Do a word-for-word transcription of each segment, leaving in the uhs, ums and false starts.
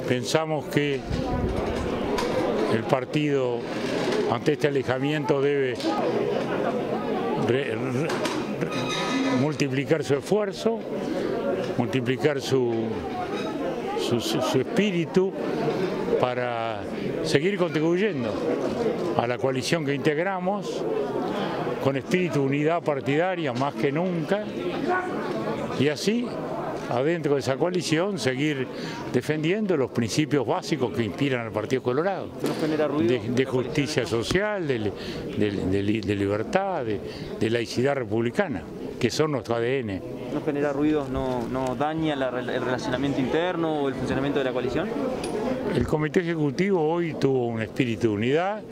Pensamos que el partido ante este alejamiento debe re, re, re, multiplicar su esfuerzo, multiplicar su, su, su, su espíritu para seguir contribuyendo a la coalición que integramos con espíritu de unidad partidaria más que nunca, y así, adentro de esa coalición, seguir defendiendo los principios básicos que inspiran al Partido Colorado, de, de justicia social, de, de, de, de libertad, de, de laicidad republicana, que son nuestro A D N. ¿No genera ruidos, no, no daña la, el relacionamiento interno o el funcionamiento de la coalición? El Comité Ejecutivo hoy tuvo un espíritu de unidad,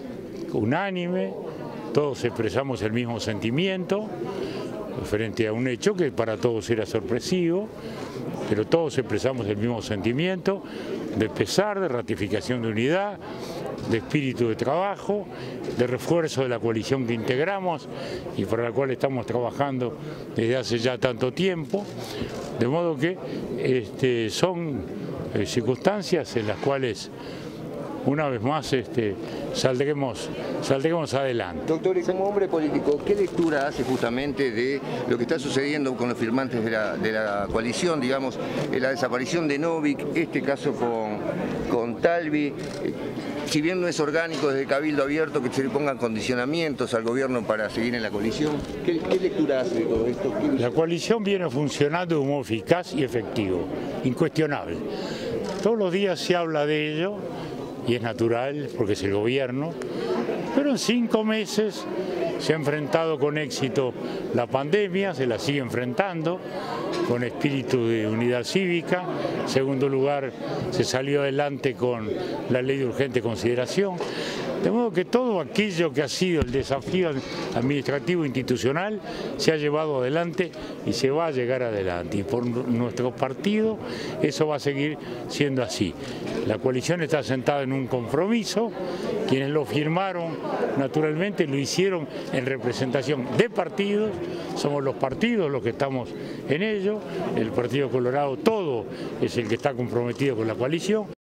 unánime, todos expresamos el mismo sentimiento frente a un hecho que para todos era sorpresivo, pero todos expresamos el mismo sentimiento de pesar, de ratificación de unidad, de espíritu de trabajo, de refuerzo de la coalición que integramos y para la cual estamos trabajando desde hace ya tanto tiempo, de modo que este, son eh, circunstancias en las cuales una vez más este, saldremos, saldremos adelante. Doctor, y como hombre político, ¿qué lectura hace justamente de lo que está sucediendo con los firmantes de la, de la coalición, digamos, la desaparición de Novik, este caso con, con Talvi? Si bien no es orgánico desde Cabildo Abierto que se le pongan condicionamientos al gobierno para seguir en la coalición, ¿qué, qué lectura hace de todo esto? La coalición viene funcionando de un modo eficaz y efectivo, incuestionable. Todos los días se habla de ello, y es natural porque es el gobierno, pero en cinco meses se ha enfrentado con éxito la pandemia, se la sigue enfrentando con espíritu de unidad cívica. En segundo lugar, se salió adelante con la ley de urgente consideración. De modo que todo aquello que ha sido el desafío administrativo institucional se ha llevado adelante y se va a llegar adelante. Y por nuestro partido eso va a seguir siendo así. La coalición está sentada en un compromiso. Quienes lo firmaron, naturalmente, lo hicieron en representación de partidos. Somos los partidos los que estamos en ello. El Partido Colorado todo es el que está comprometido con la coalición.